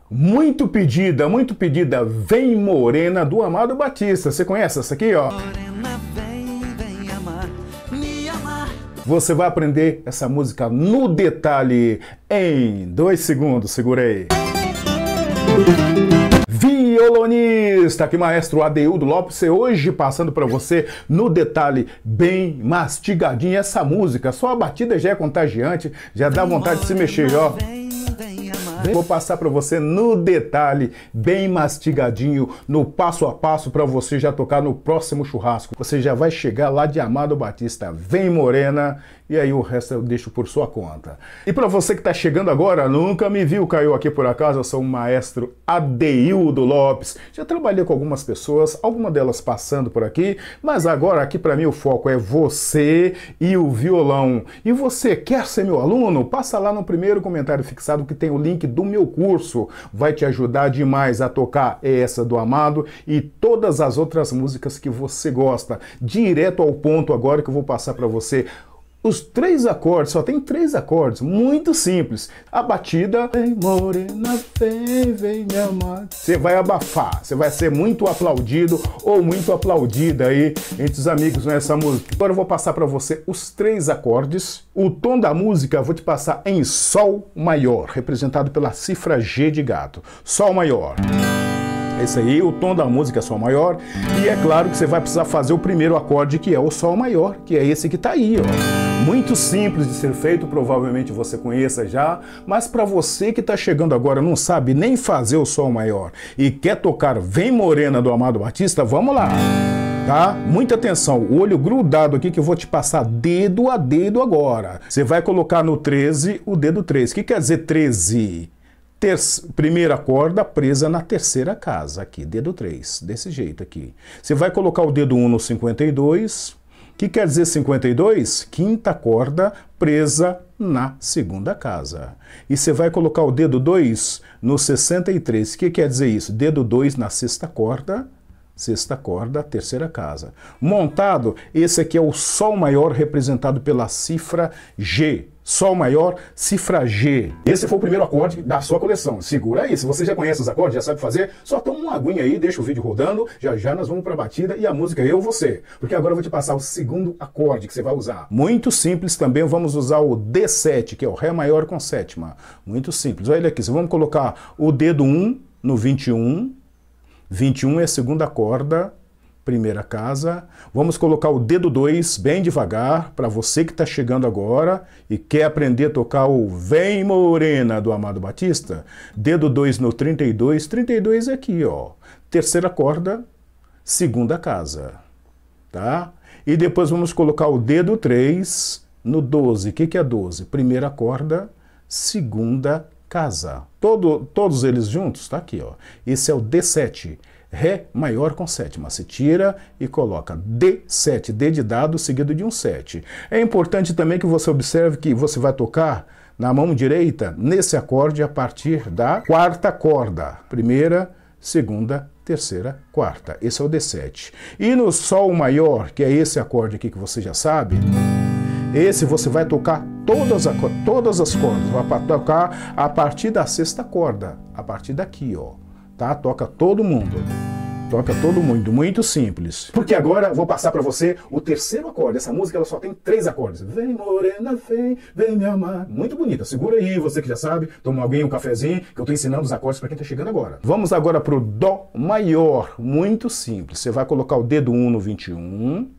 Muito pedida, Vem Morena, do Amado Batista. Você conhece essa aqui, ó? Morena, vem amar, me amar. Você vai aprender essa música no detalhe em 2 segundos, segura aí. Violonista, aqui maestro Adeildo Lopes, hoje passando para você no detalhe bem mastigadinho essa música. Só a batida já é contagiante, já dá vontade de se mexer, ó. Vou passar para você no detalhe, bem mastigadinho, no passo a passo para você já tocar no próximo churrasco. Você já vai chegar lá de Amado Batista, Vem Morena, e aí o resto eu deixo por sua conta. E para você que está chegando agora, nunca me viu, caiu aqui por acaso, eu sou o maestro Adeildo Lopes. Já trabalhei com algumas pessoas, algumas delas passando por aqui, mas agora aqui para mim o foco é você e o violão. E você quer ser meu aluno? Passa lá no primeiro comentário fixado que tem o link do meu curso. Vai te ajudar demais a tocar essa do Amado e todas as outras músicas que você gosta. Direto ao ponto agora que eu vou passar para você. Os 3 acordes, só tem 3 acordes, muito simples. A batida, vem morena, vem me amar. Você vai abafar, você vai ser muito aplaudido ou muito aplaudida aí entre os amigos nessa música. Agora eu vou passar para você os 3 acordes. O tom da música eu vou te passar em Sol maior, representado pela cifra G de gato. Sol maior. Esse aí, o tom da música é Sol maior, e é claro que você vai precisar fazer o primeiro acorde, que é o Sol maior, que é esse que tá aí, ó. Muito simples de ser feito, provavelmente você conheça já, mas para você que tá chegando agora, não sabe nem fazer o Sol maior e quer tocar Vem Morena do Amado Batista, vamos lá, tá? Muita atenção, o olho grudado aqui que eu vou te passar dedo a dedo agora. Você vai colocar no 13 o dedo 13. O que quer dizer 13? Primeira corda presa na terceira casa, aqui, dedo 3, desse jeito aqui. Você vai colocar o dedo 1 no 52, que quer dizer 52? Quinta corda presa na segunda casa. E você vai colocar o dedo 2 no 63, que quer dizer isso? Dedo 2 na sexta corda, terceira casa. Montado, esse aqui é o Sol maior representado pela cifra G. Sol maior, cifra G. Esse foi o primeiro acorde da sua coleção. Segura aí, se você já conhece os acordes, já sabe fazer, só toma uma aguinha aí, deixa o vídeo rodando, já já nós vamos para a batida e a música eu você. Porque agora eu vou te passar o segundo acorde que você vai usar. Muito simples também, vamos usar o D7, que é o Ré maior com sétima. Muito simples. Olha aqui, vamos colocar o dedo 1 no 21. 21 é a segunda corda, primeira casa. Vamos colocar o dedo 2 bem devagar, para você que está chegando agora e quer aprender a tocar o Vem Morena do Amado Batista. Dedo 2 no 32, 32 é aqui, ó. Terceira corda, segunda casa, tá? E depois vamos colocar o dedo 3 no 12. O que é 12? Primeira corda, segunda casa. Todos eles juntos, tá aqui, ó. Esse é o D7. Ré maior com sétima. Se tira e coloca D7, D de dado seguido de um 7. É importante também que você observe que você vai tocar na mão direita nesse acorde a partir da quarta corda. Primeira, segunda, terceira, quarta. Esse é o D7. E no Sol maior, que é esse acorde aqui que você já sabe, esse você vai tocar todas as cordas. Vai tocar a partir da sexta corda, a partir daqui, ó. Tá? Toca todo mundo. Toca todo mundo, muito simples. Porque agora eu vou passar para você o terceiro acorde. Essa música ela só tem 3 acordes. Vem morena, vem me amar. Muito bonita. Segura aí, você que já sabe. Toma alguém um cafezinho, que eu estou ensinando os acordes para quem está chegando agora. Vamos agora para o Dó maior. Muito simples. Você vai colocar o dedo 1 no 21,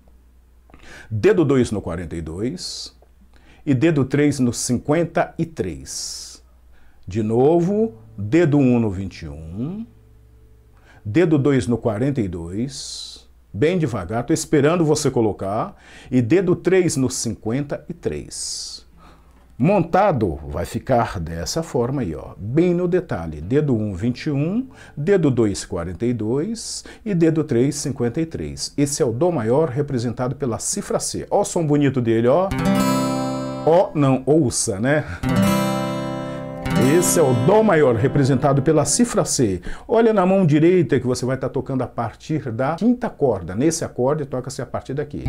dedo 2 no 42 e dedo 3 no 53. De novo, dedo 1 no 21, dedo 2 no 42, bem devagar, estou esperando você colocar, e dedo 3 no 53. Montado vai ficar dessa forma aí, ó, bem no detalhe, dedo 1, 21, dedo 2, 42 e dedo 3, 53. Esse é o Dó maior representado pela cifra C. Ó o som bonito dele, ó. Ó, não, ouça, né? Esse é o Dó maior, representado pela cifra C. Olha na mão direita que você vai estar tocando a partir da quinta corda. Nesse acorde, toca-se a partir daqui.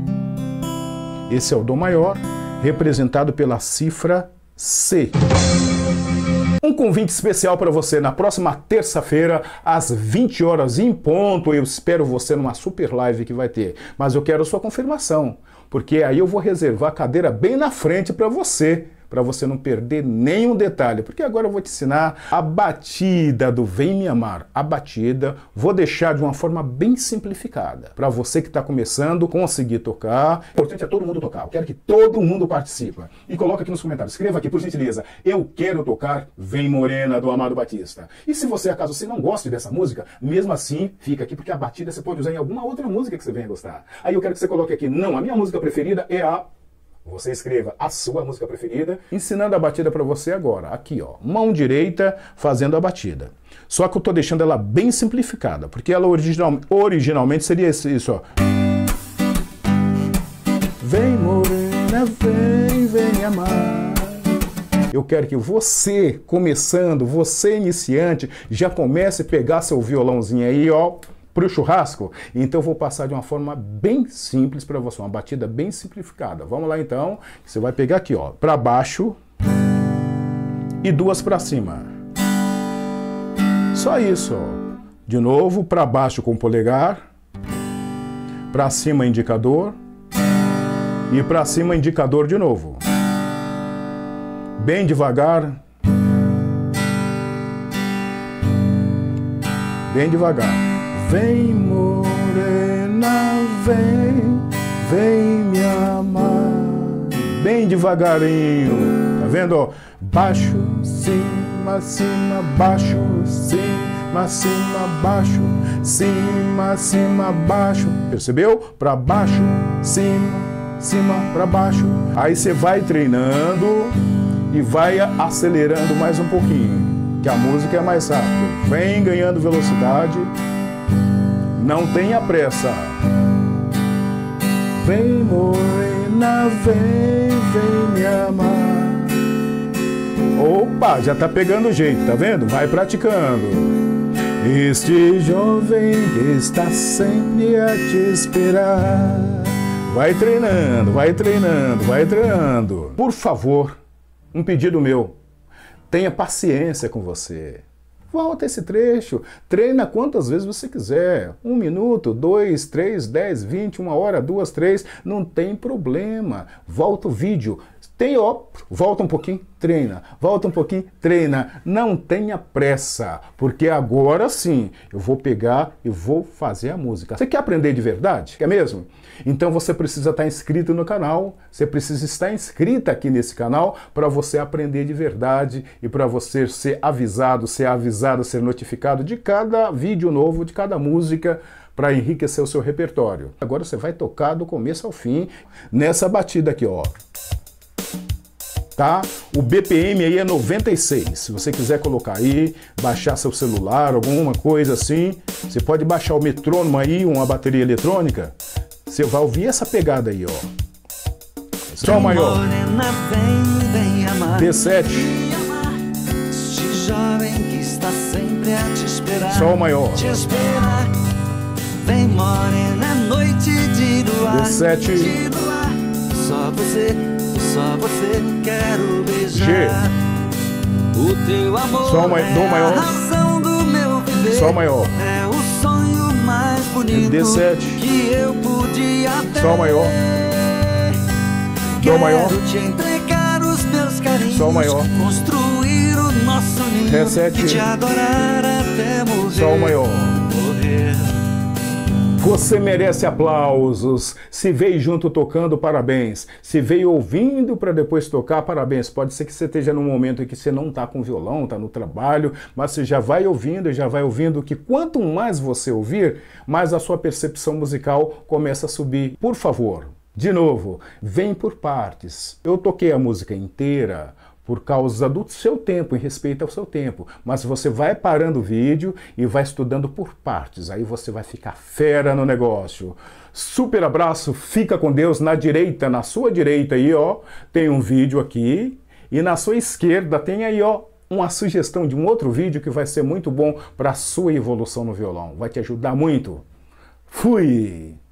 Esse é o Dó maior, representado pela cifra C. Um convite especial para você na próxima terça-feira, às 20 horas em ponto. Eu espero você numa super live que vai ter. Mas eu quero sua confirmação, porque aí eu vou reservar a cadeira bem na frente para você não perder nenhum detalhe, porque agora eu vou te ensinar a batida do Vem Me Amar. A batida vou deixar de uma forma bem simplificada, para você que está começando conseguir tocar. O importante é todo mundo tocar, eu quero que todo mundo participe. E coloca aqui nos comentários, escreva aqui por gentileza, eu quero tocar Vem Morena do Amado Batista. E se você, acaso você não goste dessa música, mesmo assim, fica aqui, porque a batida você pode usar em alguma outra música que você venha gostar. Aí eu quero que você coloque aqui, não, a minha música preferida é a... Você escreva a sua música preferida, ensinando a batida para você agora. Aqui, ó, mão direita fazendo a batida. Só que eu tô deixando ela bem simplificada, porque ela originalmente seria isso, ó. Vem morena, vem amar. Eu quero que você, começando, você iniciante, já comece a pegar seu violãozinho aí, ó, pro churrasco. Então eu vou passar de uma forma bem simples para você, uma batida bem simplificada. Vamos lá então, você vai pegar aqui, ó, para baixo e duas para cima. Só isso, ó. De novo, para baixo com o polegar, para cima indicador e para cima indicador de novo. Bem devagar. Bem devagar. Vem morena, vem me amar. Bem devagarinho, tá vendo? Ó? Baixo, cima, cima, baixo, cima, cima, baixo, cima, cima, baixo. Percebeu? Pra baixo, cima, cima, pra baixo. Aí você vai treinando e vai acelerando mais um pouquinho, que a música é mais rápida. Vem ganhando velocidade. Não tenha pressa. Vem morena, vem me amar. Opa, já tá pegando o jeito, tá vendo? Vai praticando. Este jovem que está sempre a te esperar. Vai treinando, vai treinando, vai treinando. Por favor, um pedido meu. Tenha paciência com você. Volta esse trecho, treina quantas vezes você quiser, 1 minuto, 2, 3, 10, 20, 1 hora, 2, 3, não tem problema, volta o vídeo, volta um pouquinho, treina, volta um pouquinho, treina, não tenha pressa, porque agora sim, eu vou pegar e vou fazer a música. Você quer aprender de verdade? Quer mesmo? Então você precisa estar inscrito no canal, você precisa estar inscrita aqui nesse canal para você aprender de verdade e para você ser avisado, ser notificado de cada vídeo novo, de cada música, para enriquecer o seu repertório. Agora você vai tocar do começo ao fim nessa batida aqui, ó. Tá? O BPM aí é 96. Se você quiser colocar aí, baixar seu celular, alguma coisa assim, você pode baixar o metrônomo aí, uma bateria eletrônica. Você vai ouvir essa pegada aí, ó. Sol maior. D7. Este jovem que está sempre a te esperar. Sol maior. Te esperar. Vem morena, noite de luar. D7. De luar. Só você quero beijar. G. O teu amor Sol maior. Dó maior. a razão do meu viver. Sol maior. É o sonho mais bonito D7. que eu podia ter. Sol maior. Dó maior. Quero te entregar os meus carinhos. Sol maior. Construir o nosso ninho. Ré7. E te adorar até morrer. Sol maior. Morrer. Você merece aplausos. Se veio junto tocando, parabéns. Se veio ouvindo para depois tocar, parabéns. Pode ser que você esteja num momento em que você não está com violão, está no trabalho, mas você já vai ouvindo que quanto mais você ouvir, mais a sua percepção musical começa a subir. Por favor, de novo, vem por partes. Eu toquei a música inteira por causa do seu tempo, em respeito ao seu tempo. Mas você vai parando o vídeo e vai estudando por partes. Aí você vai ficar fera no negócio. Super abraço, fica com Deus. Na direita, na sua direita aí, ó, tem um vídeo aqui. E na sua esquerda tem aí, ó, uma sugestão de um outro vídeo que vai ser muito bom para a sua evolução no violão. Vai te ajudar muito. Fui!